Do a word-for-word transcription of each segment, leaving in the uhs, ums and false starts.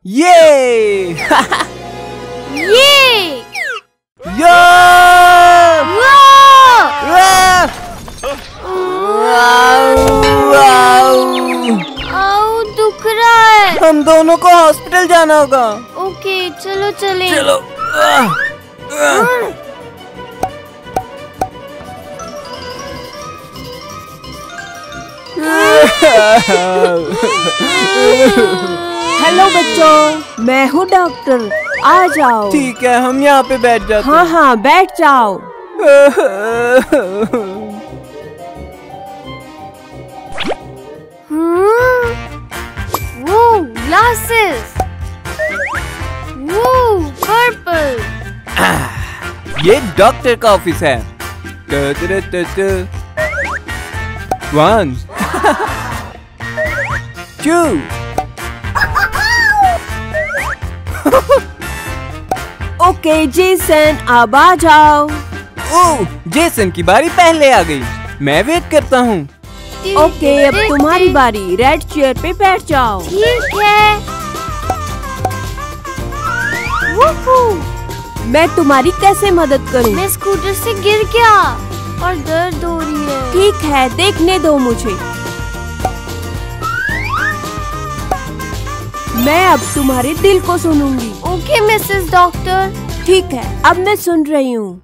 ये ये यो आओ, दुख रहा है। हम दोनों को हॉस्पिटल जाना होगा। ओके चलो चले। चलो। हेलो बच्चों, मैं हूँ डॉक्टर, आ जाओ। ठीक है, हम यहाँ पे बैठ जाते हाँ हाँ बैठ जाओ। वो ग्लासेस, वो पर्पल। ये डॉक्टर का ऑफिस है। वन टू ओके जेसन, अब आ जाओ। ओह, जेसन की बारी पहले आ गई। मैं वेट करता हूँ। ओके अब तुम्हारी बारी, रेड चेयर पे बैठ जाओ। ठीक है। वूहू, मैं तुम्हारी कैसे मदद करूं? मैं स्कूटर से गिर गया और दर्द हो रही है। ठीक है, देखने दो मुझे। मैं अब तुम्हारे दिल को सुनूंगी। Okay Mrs doctor. ठीक है, अब मैं सुन रही हूँ।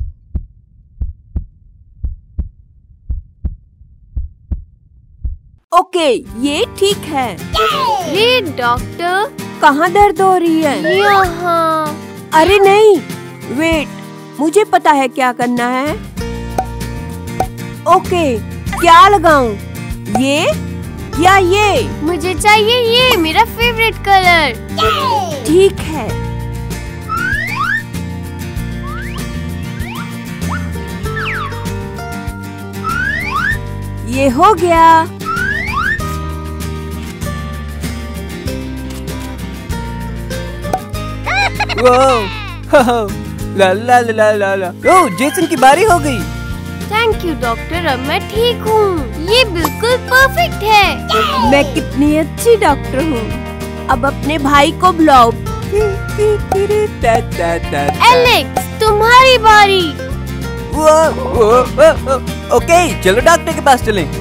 ओके, ये ठीक है। ये डॉक्टर, कहाँ दर्द हो रही है? यहाँ। अरे नहीं, वेट, मुझे पता है क्या करना है। ओके, क्या लगाऊं? ये या ये? मुझे चाहिए ये, मेरा फेवरेट कलर। ठीक है। ये हो गया। वाह, ला ला ला ला ला। ओह, जेसन की बारी हो गई। थैंक यू डॉक्टर, अब मैं ठीक हूँ। ये बिल्कुल परफेक्ट है। मैं कितनी अच्छी डॉक्टर हूँ। अब अपने भाई को बुलाओ। एलेक्स, तुम्हारी बारी। वो, वो, वो, वो, ओके, चलो डॉक्टर के पास चलें।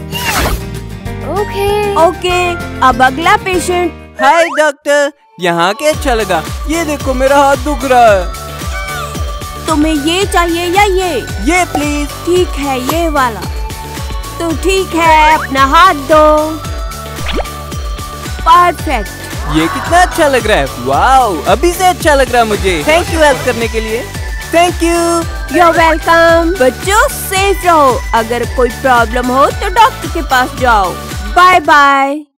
ओके ओके, अब अगला पेशेंट। हाय डॉक्टर, यहाँ के अच्छा लगा। ये देखो, मेरा हाथ दुख रहा है। तुम्हें ये चाहिए या ये? ये प्लीज। ठीक है, ये वाला। तो ठीक है, अपना हाथ दो। परफेक्ट। ये कितना अच्छा लग रहा है। वाओ, अभी से अच्छा लग रहा है मुझे। थैंक यू हेल्प करने के लिए। Thank you. You are welcome. बच्चों सेफ रहो। अगर कोई प्रॉब्लम हो तो डॉक्टर के पास जाओ। Bye bye.